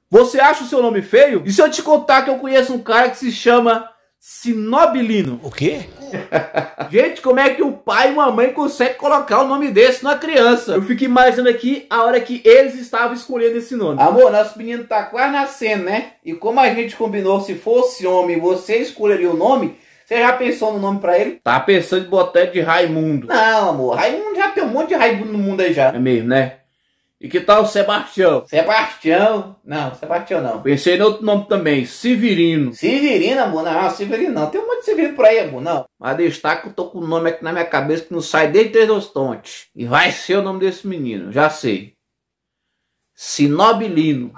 Você acha o seu nome feio? E se eu te contar que eu conheço um cara que se chama Sinobilino? O quê? Gente, como é que o pai e uma mãe conseguem colocar o nome desse numa criança? Eu fico imaginando aqui a hora que eles estavam escolhendo esse nome. Amor, nosso menino tá quase nascendo, né? E como a gente combinou, se fosse homem, você escolheria o nome... Você já pensou no nome pra ele? Tá pensando em botar de Raimundo. Não, amor. Raimundo já tem um monte de Raimundo no mundo aí já. É mesmo, né? E que tal o Sebastião? Sebastião? Não, Sebastião não. Pensei em outro nome também. Severino. Severino, amor? Não, Severino não. Tem um monte de Severino por aí, amor. Não. Mas destaca que eu tô com o nome aqui na minha cabeça que não sai desde Três dos Tontes. E vai ser o nome desse menino. Já sei. Sinobilino.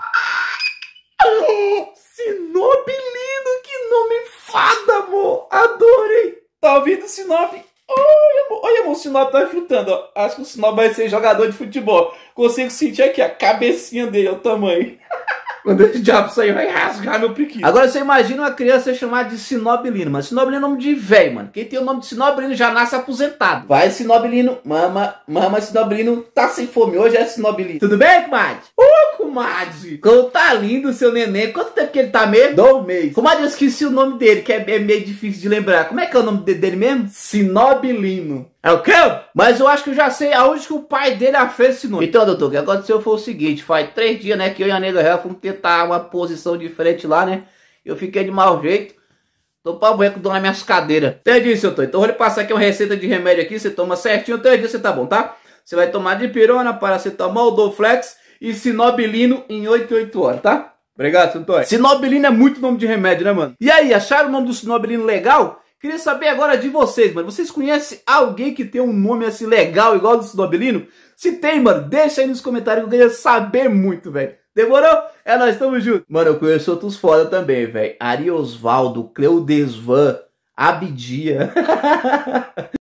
Sinobilino. Que nome fada, amor. Adorei. Tá ouvindo o Sinop? Olha, amor, o Sinop tá chutando, ó. Acho que o Sinop vai ser jogador de futebol. Consigo sentir aqui a cabecinha dele, o tamanho. Quando esse diabo sair, vai rasgar meu priquinho. Agora você imagina uma criança chamada de Sinobilino, mano. Sinobilino é nome de velho, mano. Quem tem o nome de Sinobilino já nasce aposentado. Vai, Sinobilino. Mama, Sinobilino tá sem fome. Hoje é Sinobilino. Tudo bem, comadre? Ô, comadre. Como tá lindo o seu neném. Quanto tempo que ele tá mesmo? 2 meses. Comadre, eu esqueci o nome dele, que é meio difícil de lembrar. Como é que é o nome dele mesmo? Sinobilino. É o quê? Mas eu acho que eu já sei aonde que o pai dele fez esse nome. Então, doutor, o que aconteceu foi o seguinte. Faz 3 dias, né, que eu e a Nega Real fomos tentar uma posição diferente lá, né? Eu fiquei de mau jeito. Tô pra banho com dor nas minhas cadeiras. Entendi, seu Tô. Então eu vou lhe passar aqui uma receita de remédio aqui. Você toma certinho, 3 dias você tá bom, tá? Você vai tomar dipirona, paracetamol, Dorflex e Sinobilino em 8 horas, tá? Obrigado, seu Antônio. Sinobilino é muito nome de remédio, né, mano? E aí, acharam o nome do Sinobilino legal? Queria saber agora de vocês, mano. Vocês conhecem alguém que tem um nome assim legal, igual do Sinobilino? Se tem, mano, deixa aí nos comentários que eu queria saber muito, velho. Demorou? É, nós estamos juntos. Mano, eu conheço outros foda também, velho. Ari Osvaldo, Cleudesvan, Abidia.